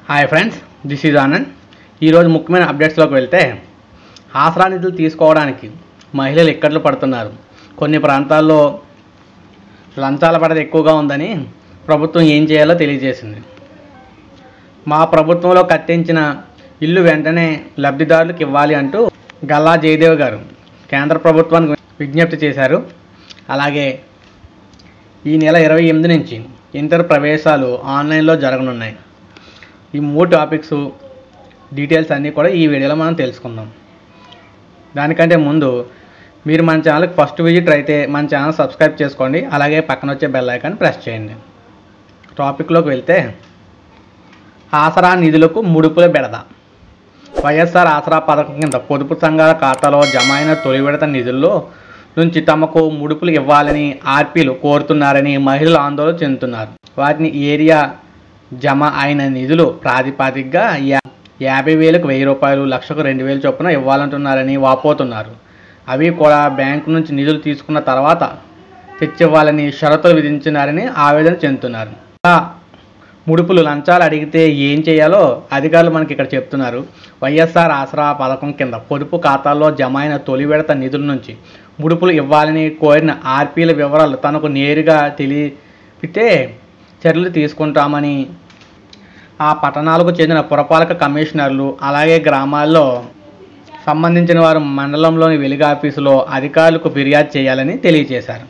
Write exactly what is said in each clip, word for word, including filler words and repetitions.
Hi friends, this is Anand. ఈరోజు ముఖ్యమైన అప్డేట్స్లోకి వెళ్తే ఆసరా నిధులు తీసుకోవడానికి మహిళలు ఇక్కట్లు పడుతున్నారు. కొన్ని ప్రాంతాల్లో లంచాల పడత ఎక్కువగా ఉందని ప్రభుత్వం ఏం చేయాలో తెలియజేసింది. మా ప్రభుత్వంలో కట్టించిన ఇల్లు వెంటనే లబ్ధిదారులకు ఇవ్వాలి అంటూ గల్లా జయదేవ్ గారు కేంద్ర ప్రభుత్వానికి విజ్ఞప్తి చేశారు. అలాగే ఈ నెల ఇరవై ఎనిమిది నుంచి ఇంటర్ ప్రవేశాలు ఆన్లైన్లో జరగనున్నాయి. ఈ మూడు టాపిక్స్ డీటెయిల్స్ అన్నీ కూడా ఈ వీడియోలో మనం తెలుసుకుందాం. దానికంటే ముందు మీరు మన ఛానల్కి ఫస్ట్ విజిట్ అయితే మన ఛానల్ సబ్స్క్రైబ్ చేసుకోండి. అలాగే పక్కన వచ్చే బెల్ ఐకాన్ ప్రెస్ చేయండి. టాపిక్లోకి వెళ్తే ఆసరా నిధులకు ముడుపుల బెడద. వైఎస్ఆర్ ఆసరా పథకం కింద పొదుపు సంఘాల ఖాతాలో జమ అయిన తొలి విడత నిధుల్లో నుంచి తమకు ముడుపులు ఇవ్వాలని ఆర్పీలు కోరుతున్నారని మహిళలు ఆందోళన చెందుతున్నారు. వాటిని ఏరియా జమ అయిన నిధులు ప్రాతిపదికగా యా యాభై వేలకు వెయ్యి రూపాయలు లక్షకు రెండు వేలు చొప్పున ఇవ్వాలంటున్నారని వాపోతున్నారు. అవి కూడా బ్యాంకు నుంచి నిధులు తీసుకున్న తర్వాత తెచ్చివ్వాలని షరతులు విధించినారని ఆవేదన చెందుతున్నారు. ముడుపులు లంచాలు అడిగితే ఏం చేయాలో అధికారులు మనకి ఇక్కడ చెప్తున్నారు. వైఎస్ఆర్ ఆసరా పథకం కింద పొదుపు ఖాతాల్లో జమ అయిన తొలి విడత నిధుల నుంచి ముడుపులు ఇవ్వాలని కోరిన ఆర్పీల వివరాలు తనకు నేరుగా తెలిపితే చర్యలు తీసుకుంటామని ఆ పట్టణాలకు చెందిన పురపాలక కమిషనర్లు అలాగే గ్రామాల్లో సంబంధించిన వారు మండలంలోని వెలుగు ఆఫీసులో అధికారులకు ఫిర్యాదు చేయాలని తెలియజేశారు.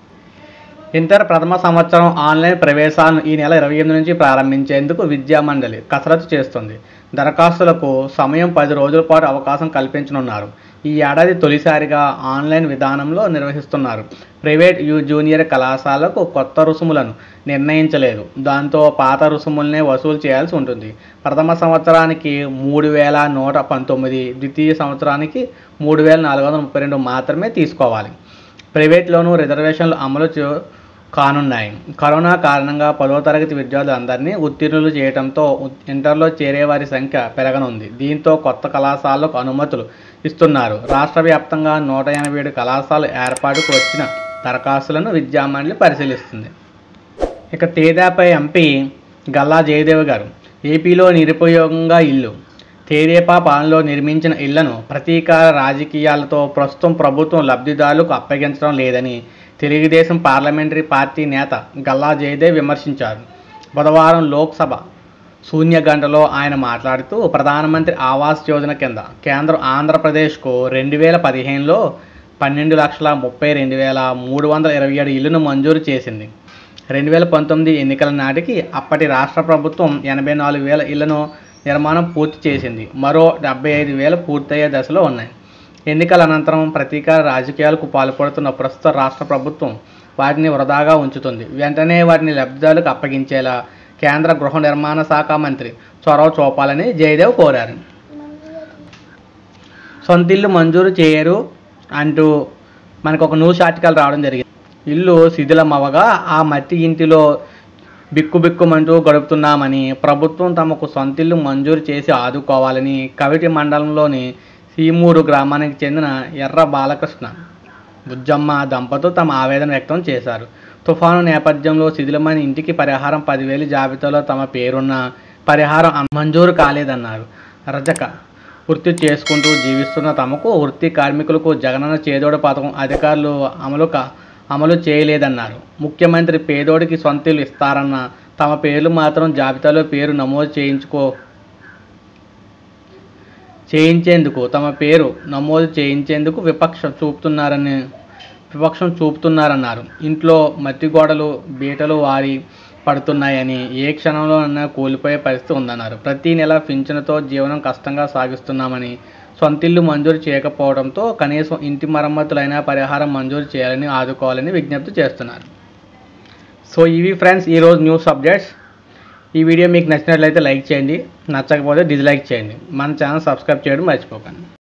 ఇంటర్ ప్రథమ సంవత్సరం ఆన్లైన్ ప్రవేశాలను ఈ నెల ఇరవై ఎనిమిది నుంచి ప్రారంభించేందుకు విద్యా మండలి కసరత్తు చేస్తుంది. దరఖాస్తులకు సమయం పది రోజుల పాటు అవకాశం కల్పించనున్నారు. ఈ ఏడాది తొలిసారిగా ఆన్లైన్ విధానంలో నిర్వహిస్తున్నారు. ప్రైవేట్ యూ జూనియర్ కళాశాలకు కొత్త రుసుములను నిర్ణయించలేదు. దాంతో పాత రుసుములనే వసూలు చేయాల్సి ఉంటుంది. ప్రథమ సంవత్సరానికి మూడు వేల నూట పంతొమ్మిది ద్వితీయ సంవత్సరానికి మూడు వేల నాలుగు వందల ముప్పై రెండు మాత్రమే తీసుకోవాలి. ప్రైవేట్లోనూ రిజర్వేషన్లు అమలు కానున్నాయి. కరోనా కారణంగా పదో తరగతి విద్యార్థులందరినీ ఉత్తీర్ణులు చేయడంతో ఇంటర్లో చేరే వారి సంఖ్య పెరగనుంది. దీంతో కొత్త కళాశాలకు అనుమతులు ఇస్తున్నారు. రాష్ట్ర వ్యాప్తంగా నూట ఎనభై ఏడు కళాశాల ఏర్పాటుకు వచ్చిన దరఖాస్తులను విద్యామండలి పరిశీలిస్తుంది. ఇక తేదాపై ఎంపీ గల్లా జయదేవ్ గారు ఏపీలో నిరుపయోగంగా ఇల్లు తెదేపా పాలనలో నిర్మించిన ఇళ్లను ప్రతీకార రాజకీయాలతో ప్రస్తుతం ప్రభుత్వం లబ్ధిదారులకు అప్పగించడం లేదని తెలుగుదేశం పార్లమెంటరీ పార్టీ నేత గల్లా జయదేవ్ విమర్శించారు. బుధవారం లోక్సభ శూన్య గంటలో ఆయన మాట్లాడుతూ ప్రధానమంత్రి ఆవాస్ యోజన కింద కేంద్రం ఆంధ్రప్రదేశ్కు రెండు వేల పదిహేనులో పన్నెండు లక్షల ముప్పై రెండు వేల మూడు వందల ఇరవై ఏడు ఇళ్లను మంజూరు చేసింది. రెండు వేల పంతొమ్మిది ఎన్నికల నాటికి అప్పటి రాష్ట్ర ప్రభుత్వం ఎనభై నాలుగు వేల ఇళ్లను నిర్మాణం పూర్తి చేసింది. మరో డెబ్బై ఐదు వేలు పూర్తయ్యే దశలో ఉన్నాయి. ఎన్నికల అనంతరం ప్రతీకార రాజకీయాలకు పాల్పడుతున్న ప్రస్తుత రాష్ట్ర ప్రభుత్వం వాటిని వృధాగా ఉంచుతుంది. వెంటనే వాటిని లబ్ధిదారులకు అప్పగించేలా కేంద్ర గృహ నిర్మాణ శాఖ మంత్రి చొరవ చూపాలని జయదేవ్ కోరారు. సొంతిల్లు మంజూరు చేయరు అంటూ మనకు ఒక న్యూస్ ఆర్టికల్ రావడం జరిగింది. ఇల్లు శిథిలమవగా ఆ మట్టి ఇంటిలో బిక్కుబిక్కుమంటూ గడుపుతున్నామని ప్రభుత్వం తమకు సొంతిల్లు మంజూరు చేసి ఆదుకోవాలని కవిటి మండలంలోని సీమూరు గ్రామానికి చెందిన ఎర్ర బాలకృష్ణ బుజ్జమ్మ దంపతులు తమ ఆవేదన వ్యక్తం చేశారు. తుఫాను నేపథ్యంలో శిథిలమైన ఇంటికి పరిహారం పదివేలు జాబితాలో తమ పేరున్న పరిహారం మంజూరు కాలేదన్నారు. రజక వృత్తి చేసుకుంటూ జీవిస్తున్న తమకు వృత్తి కార్మికులకు జగనన్న చేదోడు పథకం అధికారులు అమలు అమలు చేయలేదన్నారు. ముఖ్యమంత్రి పేదోడికి సొంతిల్లు ఇస్తారన్న తమ పేర్లు మాత్రం జాబితాలో పేరు నమోదు చేయించుకో చేయించేందుకు తమ పేరు నమోదు చేయించేందుకు విపక్షం చూపుతున్నారని విపక్షం చూపుతున్నారన్నారు. ఇంట్లో మట్టి గోడలు బీటలు వారి పడుతున్నాయని ఏ క్షణంలోనైనా కూలిపోయే పరిస్థితి ఉందన్నారు. ప్రతి నెల పింఛనుతో జీవనం కష్టంగా సాగిస్తున్నామని సొంతిల్లు మంజూరు చేయకపోవడంతో కనీసం ఇంటి మరమ్మతులైనా పరిహారం మంజూరు చేయాలని ఆదుకోవాలని విజ్ఞప్తి చేస్తున్నారు. సో ఇవి ఫ్రెండ్స్ ఈరోజు న్యూస్ అప్డేట్స్. ఈ వీడియో మీకు నచ్చినట్లయితే లైక్ చేయండి, నచ్చకపోతే డిస్లైక్ చేయండి. మన ఛానల్ సబ్స్క్రైబ్ చేయడం మర్చిపోకండి.